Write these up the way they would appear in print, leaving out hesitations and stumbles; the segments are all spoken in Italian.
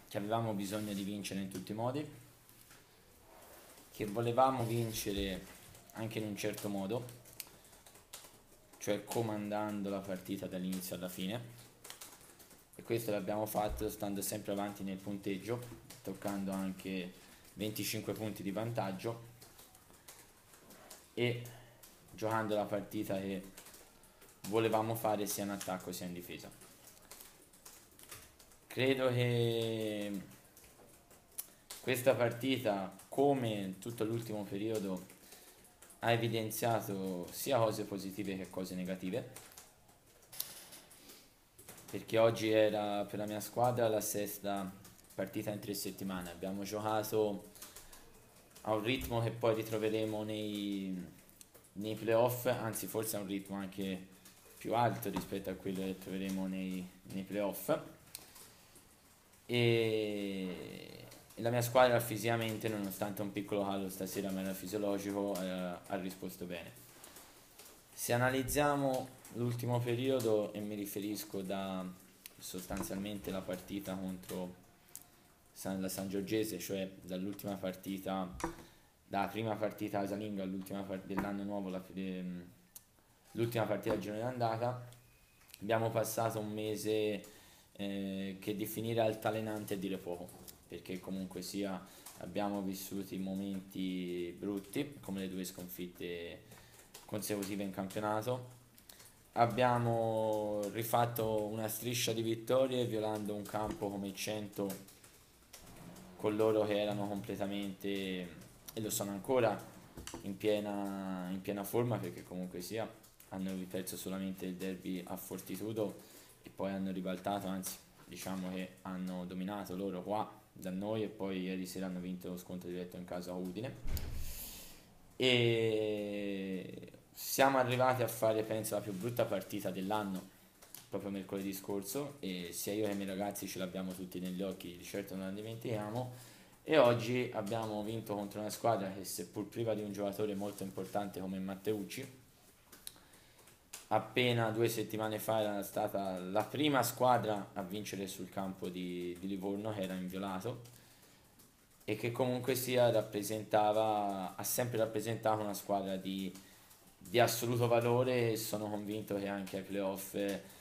che avevamo bisogno di vincere in tutti i modi, che volevamo vincere anche in un certo modo, cioè comandando la partita dall'inizio alla fine, e questo l'abbiamo fatto stando sempre avanti nel punteggio, toccando anche 25 punti di vantaggio e giocando la partita che volevamo fare sia in attacco sia in difesa. Credo che questa partita, come tutto l'ultimo periodo, ha evidenziato sia cose positive che cose negative, perché oggi era per la mia squadra la sesta partita in 3 settimane. Abbiamo giocato a un ritmo che poi ritroveremo nei playoff, anzi forse a un ritmo anche più alto rispetto a quello che troveremo nei playoff, e la mia squadra fisicamente, nonostante un piccolo calo stasera ma era fisiologico, ha risposto bene. Se analizziamo l'ultimo periodo, e mi riferisco da sostanzialmente la partita contro la Sangiorgese, cioè dall'ultima partita, dalla prima partita casalinga all'ultima dell'anno nuovo, l'ultima partita del girone d'andata, abbiamo passato un mese che definire altalenante è dire poco, perché comunque sia abbiamo vissuto momenti brutti come le 2 sconfitte consecutive in campionato. Abbiamo rifatto una striscia di vittorie violando un campo come 100 con loro che erano completamente, e lo sono ancora, in piena forma, perché comunque sia hanno perso solamente il derby a Fortitudo e poi hanno ribaltato, anzi diciamo che hanno dominato loro qua da noi, e poi ieri sera hanno vinto lo scontro diretto in casa a Udine, e siamo arrivati a fare penso la più brutta partita dell'anno proprio mercoledì scorso, e sia io che i miei ragazzi ce l'abbiamo tutti negli occhi, di certo non la dimentichiamo. E oggi abbiamo vinto contro una squadra che, seppur priva di un giocatore molto importante come Matteucci, appena 2 settimane fa era stata la prima squadra a vincere sul campo di Livorno, che era inviolato, e che comunque sia ha sempre rappresentato una squadra di assoluto valore, e sono convinto che anche ai playoff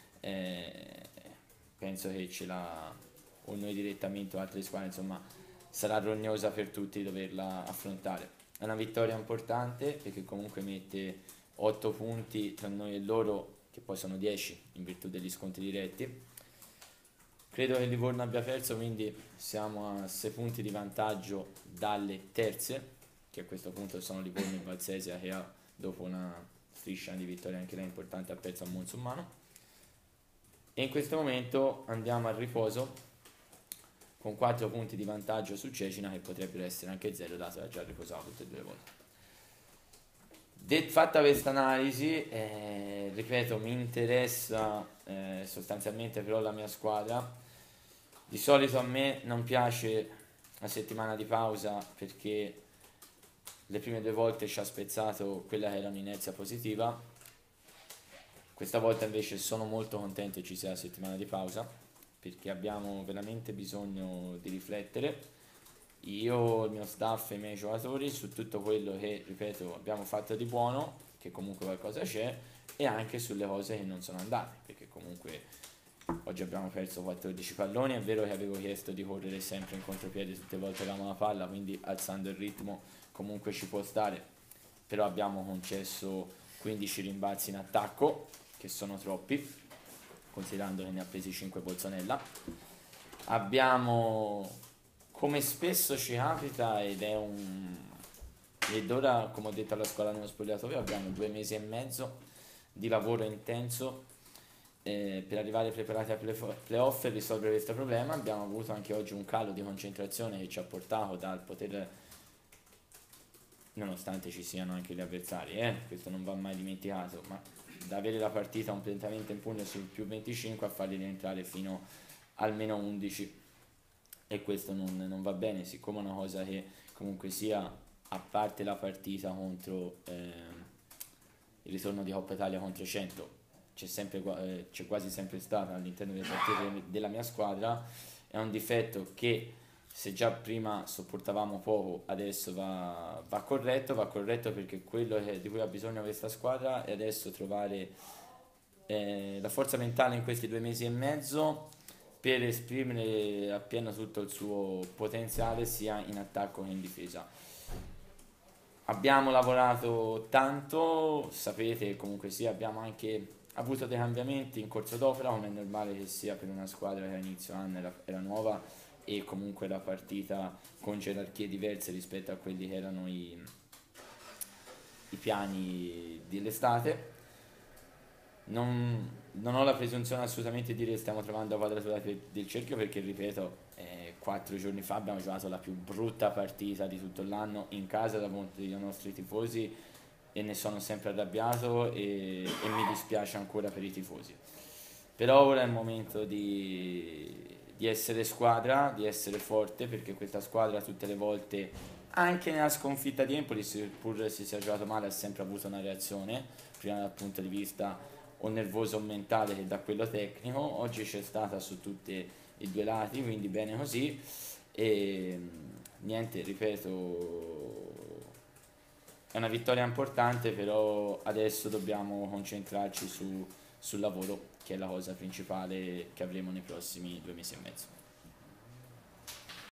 penso che ce l'ha, o noi direttamente o altre squadre, insomma sarà rognosa per tutti doverla affrontare. È una vittoria importante perché comunque mette 8 punti tra noi e loro, che poi sono 10 in virtù degli scontri diretti. Credo che Livorno abbia perso, quindi siamo a 6 punti di vantaggio dalle terze, che a questo punto sono Livorno e Valsesia, che dopo una striscia di vittoria anche lei importante ha perso a Monsummano. E in questo momento andiamo al riposo con 4 punti di vantaggio su Cecina, che potrebbero essere anche 0 dato che ha già riposato tutte e 2 volte. Fatta questa analisi, ripeto, mi interessa sostanzialmente però la mia squadra. Di solito a me non piace la settimana di pausa, perché le prime 2 volte ci ha spezzato quella che era un'inerzia positiva. Questa volta invece sono molto contento che ci sia la settimana di pausa, perché abbiamo veramente bisogno di riflettere, io, il mio staff e i miei giocatori, su tutto quello che, ripeto, abbiamo fatto di buono, che comunque qualcosa c'è, e anche sulle cose che non sono andate, perché comunque oggi abbiamo perso 14 palloni. È vero che avevo chiesto di correre sempre in contropiede tutte le volte che avevamo la palla, quindi alzando il ritmo comunque ci può stare, però abbiamo concesso 15 rimbalzi in attacco, che sono troppi considerando che ne ha presi 5 Bolzonella. Abbiamo, come spesso ci capita, ed ora, come ho detto alla scuola nello spogliatoio, abbiamo 2 mesi e mezzo di lavoro intenso per arrivare preparati ai playoff e risolvere questo problema. Abbiamo avuto anche oggi un calo di concentrazione che ci ha portato dal poter, nonostante ci siano anche gli avversari, questo non va mai dimenticato, ma da avere la partita completamente in pugno sul più 25 a farli rientrare fino al meno 11, e questo non va bene, siccome è una cosa che comunque sia, a parte la partita contro il ritorno di Coppa Italia contro 100, c'è quasi sempre stata all'interno delle partite della mia squadra, è un difetto che se già prima sopportavamo poco, adesso va corretto perché quello di cui ha bisogno questa squadra è adesso trovare la forza mentale in questi 2 mesi e mezzo per esprimere appieno tutto il suo potenziale sia in attacco che in difesa. Abbiamo lavorato tanto, sapete comunque sì, abbiamo anche avuto dei cambiamenti in corso d'opera, come è normale che sia per una squadra che a inizio anno era nuova e comunque la partita con gerarchie diverse rispetto a quelli che erano i piani dell'estate. Non ho la presunzione assolutamente di dire che stiamo trovando la quadratura del cerchio perché, ripeto, 4 giorni fa abbiamo giocato la più brutta partita di tutto l'anno in casa davanti ai nostri tifosi e ne sono sempre arrabbiato e mi dispiace ancora per i tifosi. Però ora è il momento di essere squadra, di essere forte, perché questa squadra tutte le volte, anche nella sconfitta di Empoli, seppur si sia giocato male, ha sempre avuto una reazione, prima dal punto di vista o nervoso o mentale che da quello tecnico. Oggi c'è stata su tutti i due lati, quindi bene così. E niente, ripeto, è una vittoria importante, però adesso dobbiamo concentrarci sul lavoro, che è la cosa principale che avremo nei prossimi 2 mesi e mezzo.